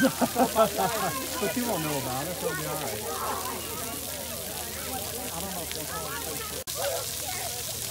But you won't know about it, so it'll be all right. I don't know if that's all.